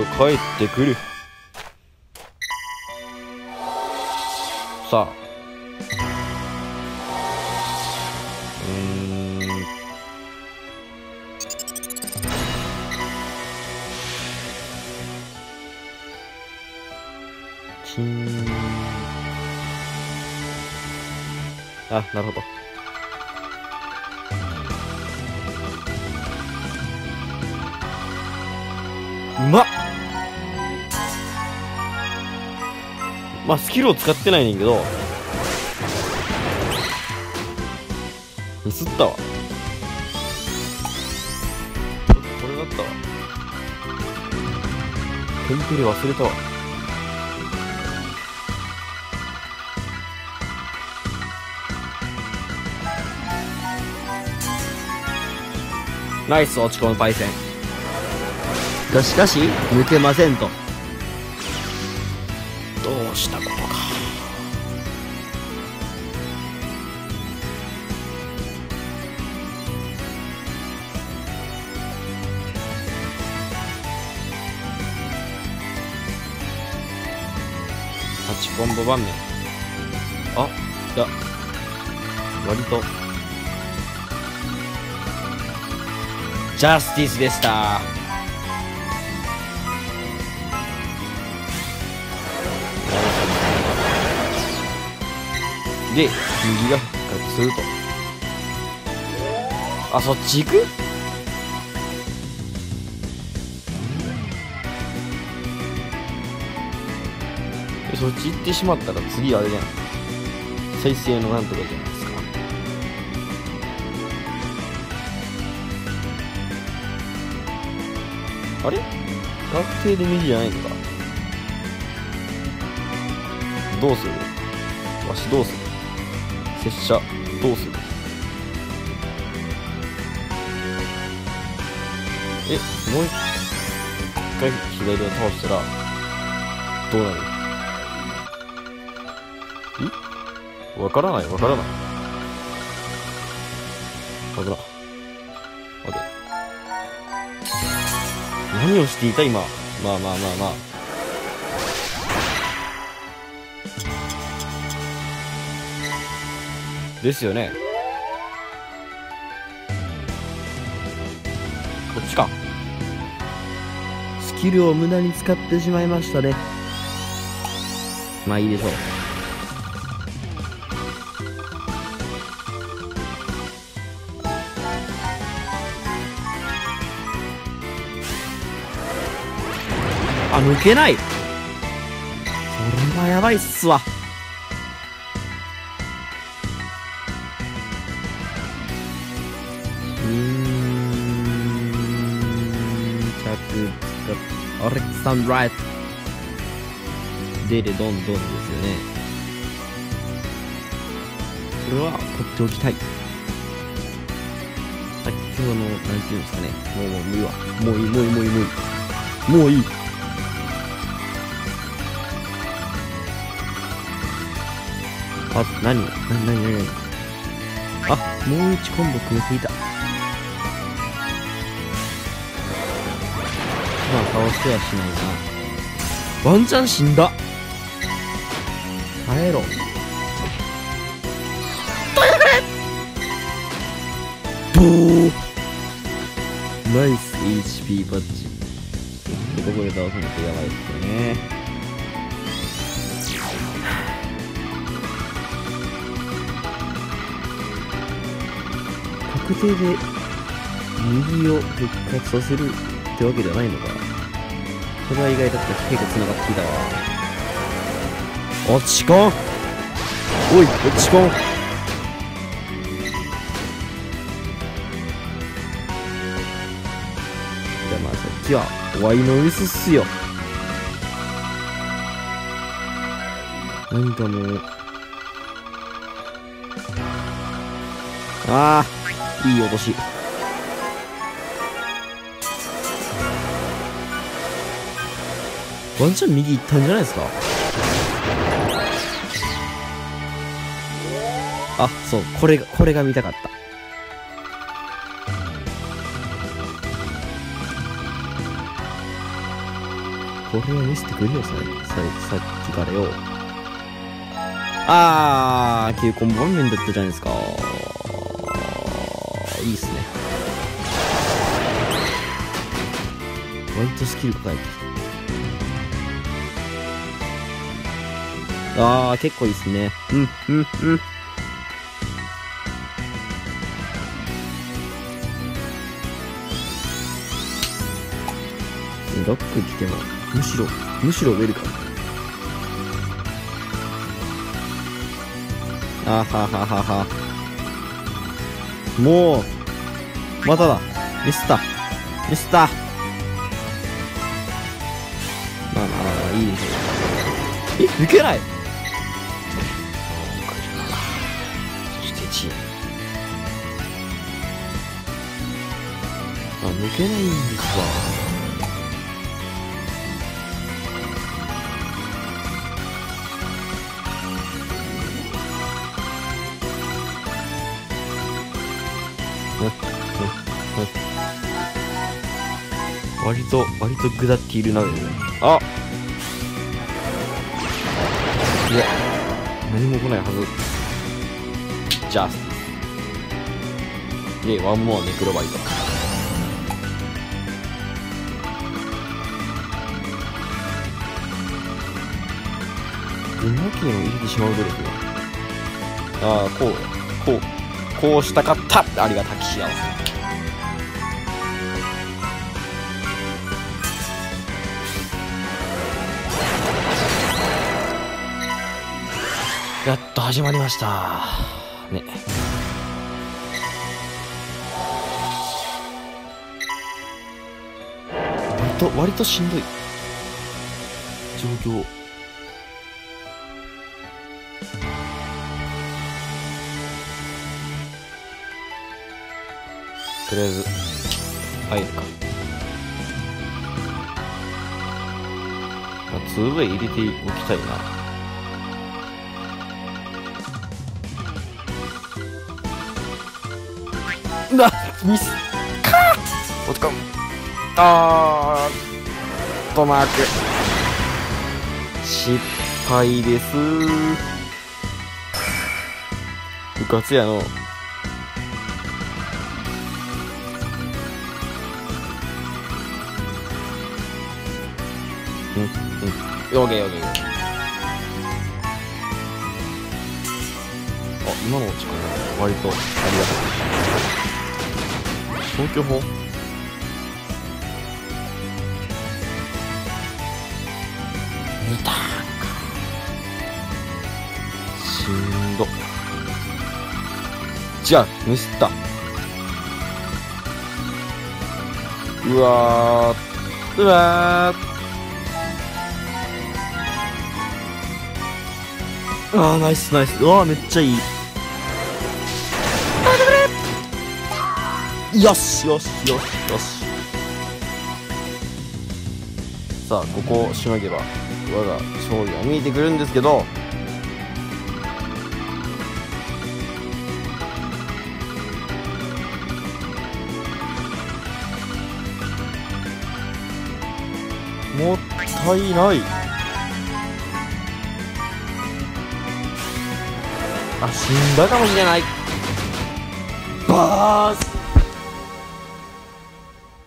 帰ってくる。さあ。チン。あ、なるほど。うまっ。まあ、スキルを使ってないねんけど、ミスったわ。これだったわ。テンペレ忘れたわ。ナイス落ち込むパイセン。しかし抜けませんと。どうしたことか。8コンボ盤面。あ、いや割とジャスティスでした。で、右が復活すると。あ、そっち行く？そっち行ってしまったら次あれじゃん。再生のなんとかじゃないですか。あれ？確定で右じゃないのか。どうする？わしどうする？拙者どうする？もう一回左を倒したらどうなる？わからない。わからん。待て。何をしていた今。まあ。ですよね。こっちか。スキルを無駄に使ってしまいましたね。まあいいでしょう。あ、抜けない。それはやばいっすわ。アレクサンドライトデレドンドンですよね。これは取っておきたい。さっきのなんていうんですかね。もう無理わ。もういい。あ、何あ、もう1コンボ組めていた。まあ倒してはしないな。ワンチャン死んだ。耐えろ。ブー。ナイス HP バッジ。ここで倒さなきゃやばいですよね。確定で右を復活させるってわけではないのか。それは意外だった。結構繋がってきたわ。落ち込ん。おい、落ち込ん。じゃあまあさっきはワイのミスっすよ。何かもう。ああ、いい落とし。ワンチャン右行ったんじゃないですか。あ、そう、これが見たかった。 これを見せてくれよ、さっきからよ。9コンボ面だったじゃないですか。いいっすね。割とスキルが返ってきた。結構いいっすね。ロック来ても、むしろウェルカム。もう、まただ。ミスった。まあ、いいでしょう。抜けない。そしてチーム。抜けないんですわ。割と下っているな。いや、何も来ないはず。ジャスティス。ワンモアネクロバイト。無魔剣を入れてしまう努力が。こうしたかった。ありがたき幸せ。やっと始まりましたね。割としんどい状況。とりあえず入るか。2way 入れておきたいな。ミスかー。落ち込む。マーク失敗です。部活やの。よげ。今の落ち込む。割とありがたい。消去法。2ターンか。しんど。じゃあミスった。うわナイス。めっちゃいい。よし。さあ、ここをしのげば我が勝利は見えてくるんですけど、もったいない。死んだかもしれない。バース